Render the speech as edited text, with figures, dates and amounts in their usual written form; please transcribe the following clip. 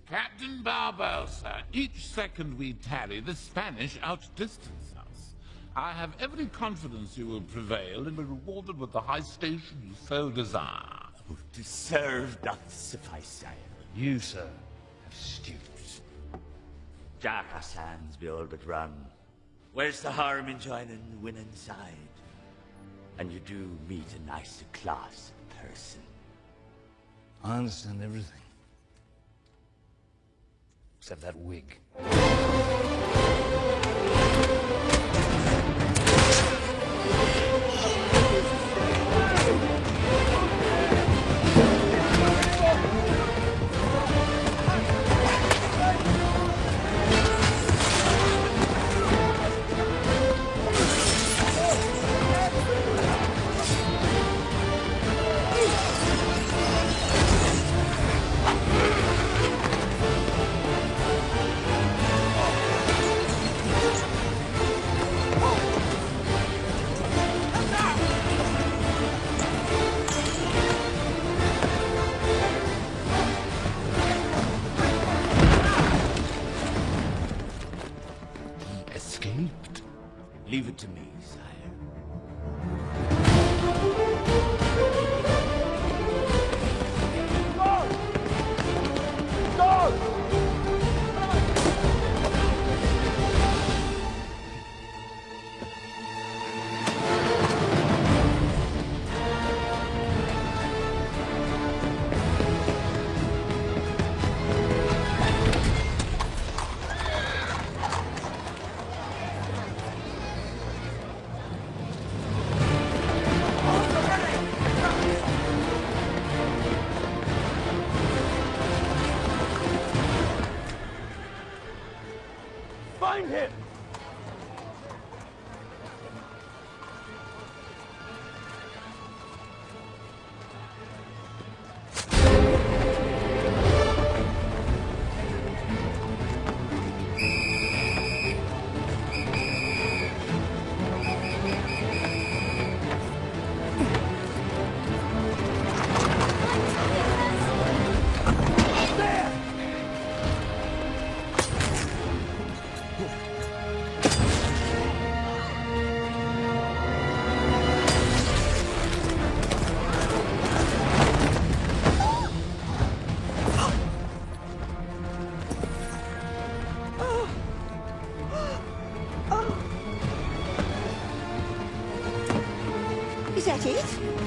Captain Barboza, each second we tarry, the Spanish outdistance us. I have every confidence you will prevail and be rewarded with the high station you so desire. Oh, to serve doth suffice, sire. You, sir, have stooped. Jack, our sands be all but run. Where's the harm in joining the winning side? And you do meet a nicer class of person. I understand everything. Except that wig. Escaped? Leave it to me, sire. Find him! Is that it?